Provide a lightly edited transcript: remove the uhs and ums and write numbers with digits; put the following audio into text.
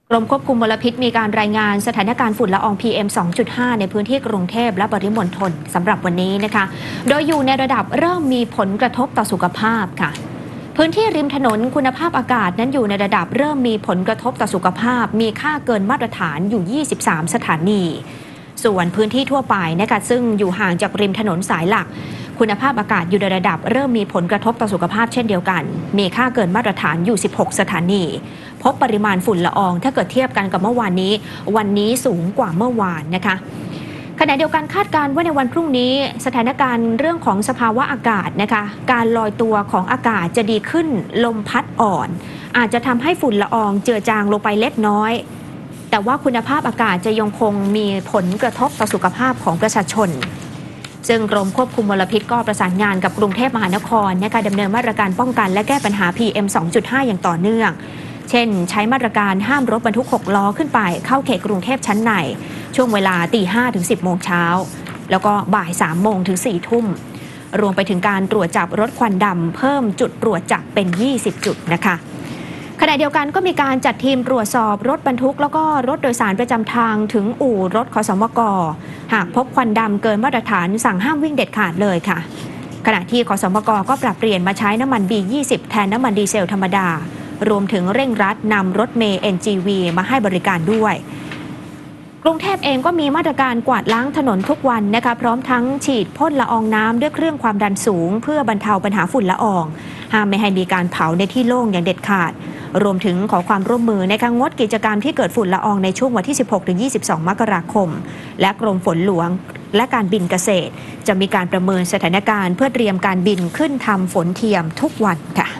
กรมควบคุมมลพิษมีการรายงานสถานการณ์ฝุ่นละออง PM 2.5 ในพื้นที่กรุงเทพและปริมณฑลสำหรับวันนี้นะคะโดยอยู่ในระดับเริ่มมีผลกระทบต่อสุขภาพค่ะพื้นที่ริมถนนคุณภาพอากาศนั้นอยู่ในระดับเริ่มมีผลกระทบต่อสุขภาพมีค่าเกินมาตรฐานอยู่ 23 สถานีส่วนพื้นที่ทั่วไปนะคะซึ่งอยู่ห่างจากริมถนนสายหลักคุณภาพอากาศอยู่ในระดับเริ่มมีผลกระทบต่อสุขภาพเช่นเดียวกันมีค่าเกินมาตรฐานอยู่ 16 สถานีพบปริมาณฝุ่นละอองถ้าเกิดเทียบกันกับเมื่อวานนี้วันนี้สูงกว่าเมื่อวานนะคะขณะเดียวกันคาดการณ์ว่าในวันพรุ่งนี้สถานการณ์เรื่องของสภาวะอากาศนะคะการลอยตัวของอากาศจะดีขึ้นลมพัดอ่อนอาจจะทำให้ฝุ่นละอองเจือจางลงไปเล็กน้อยแต่ว่าคุณภาพอากาศจะยังคงมีผลกระทบต่อสุขภาพของประชาชนซึ่งกรมควบคุมมลพิษก็ประสานงานกับกรุงเทพมหานครในการดำเนินมาตรการป้องกันและแก้ปัญหา PM 2.5 อย่างต่อเนื่องเช่นใช้มาตรการห้ามรถบรรทุก6ล้อขึ้นไปเข้าเขตกรุงเทพชั้นในช่วงเวลา 5:00 ถึง 10 โมงเช้าแล้วก็บ่าย 3 โมงถึง 4 ทุ่มรวมไปถึงการตรวจจับรถควันดำเพิ่มจุดตรวจจับเป็น 20 จุดนะคะขณะเดียวกันก็มีการจัดทีมตรวจสอบรถบรรทุกแล้วก็รถโดยสารประจำทางถึงอู่รถขสมก.หากพบควันดำเกินมาตรฐานสั่งห้ามวิ่งเด็ดขาดเลยค่ะขณะที่ขสมก.ก็ปรับเปลี่ยนมาใช้น้ำมัน B20 แทนน้ำมันดีเซลธรรมดารวมถึงเร่งรัดนำรถเมล์ NGV มาให้บริการด้วยกรุงเทพเองก็มีมาตรการกวาดล้างถนนทุกวันนะคะพร้อมทั้งฉีดพ่นละอองน้ำด้วยเครื่องความดันสูงเพื่อบรรเทาปัญหาฝุ่นละอองห้ามไม่ให้มีการเผาในที่โล่งอย่างเด็ดขาดรวมถึงขอความร่วมมือในการงดกิจกรรมที่เกิดฝุ่นละอองในช่วงวันที่ 16-22 มกราคมและกรมฝนหลวงและการบินเกษตรจะมีการประเมินสถานการณ์เพื่อเตรียมการบินขึ้นทำฝนเทียมทุกวันค่ะ